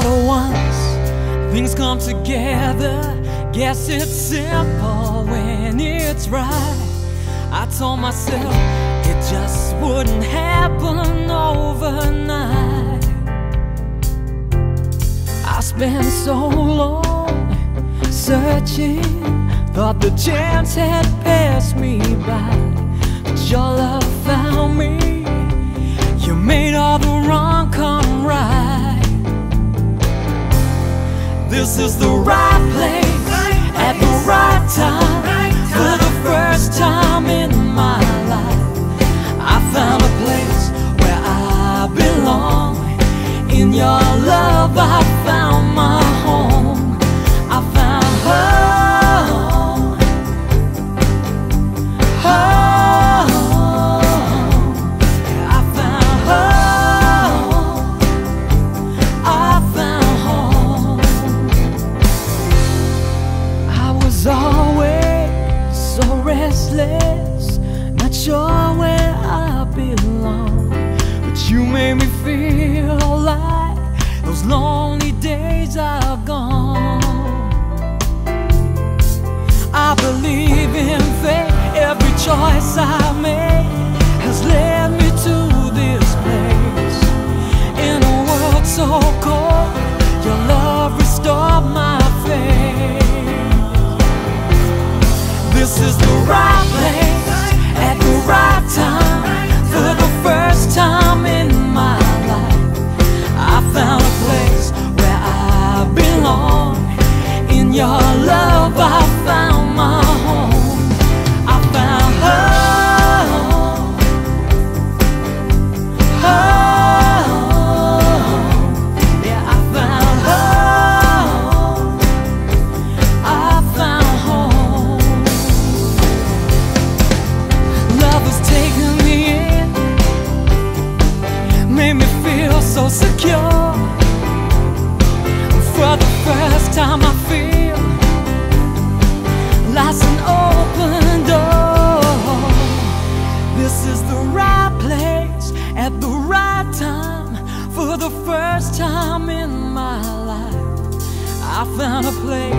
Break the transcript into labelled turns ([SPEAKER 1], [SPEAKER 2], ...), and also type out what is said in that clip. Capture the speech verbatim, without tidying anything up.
[SPEAKER 1] All at once, things come together. Guess it's simple when it's right. I told myself it just wouldn't happen overnight. I spent so long searching, thought the chance had passed me by, but your love found me. You made all the wrong come right. This is the right place at the right time. For the first time in my life, I found a place where I belong. In your love I found my home. I found home, home. I found home, I found home. I was always so restless, not sure where I belong, but you made me feel like those lonely days are gone. I believe in fate. Every choice I made has led me to this place. In a world so cold, your love restored my faith. This is the right place at the right time. For the first time in my life, I found a place where I belong. In your love I found my home. I found home, home. Yeah, I found home, I found home. Love has taken me in, made me feel so secure. For the first time I feel life's an open door. This is the right place at the right time. For the first time in my life, I found a place